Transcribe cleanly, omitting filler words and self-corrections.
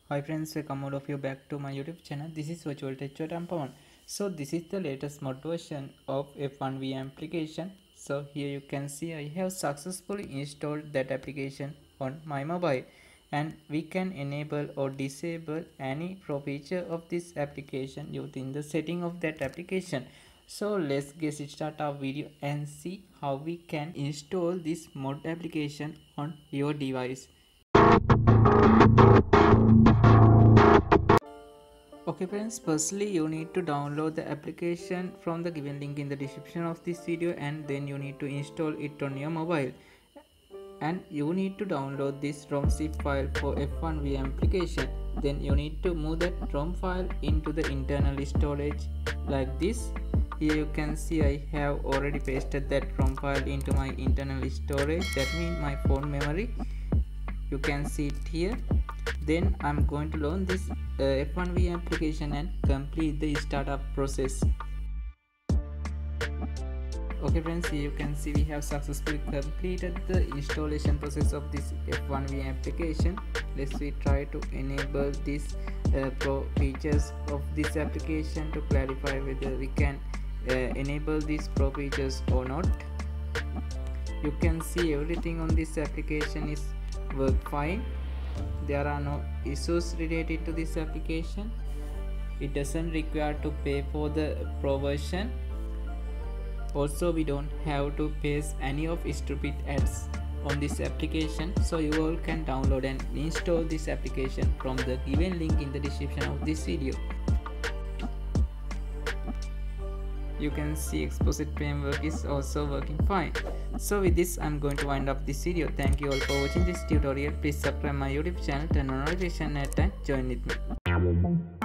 Hi friends, welcome all of you back to my YouTube channel. This is Virtual Teacher Pawan. So this is the latest mod version of F1VM application. So here you can see I have successfully installed that application on my mobile, and we can enable or disable any pro feature of this application using the setting of that application. So let's get start our video and see how we can install this mod application on your device. Okay friends, firstly you need to download the application from the given link in the description of this video, and then you need to install it on your mobile, and you need to download this ROM zip file for F1VM application. Then you need to move that ROM file into the internal storage like this. Here you can see I have already pasted that ROM file into my internal storage, that means my phone memory. You can see it here. Then I'm going to launch this F1VM application and complete the startup process. Okay friends, here you can see we have successfully completed the installation process of this F1VM application. Let's try to enable these pro features of this application to clarify whether we can enable these pro features or not. You can see everything on this application is work fine. There are no issues related to this application. It doesn't require to pay for the pro version. Also, we don't have to paste any of stupid ads on this application, so you all can download and install this application from the given link in the description of this video. You can see Exposed framework is also working fine. So with this, I'm going to wind up this video. Thank you all for watching this tutorial. Please subscribe my YouTube channel, turn on notification and join with me.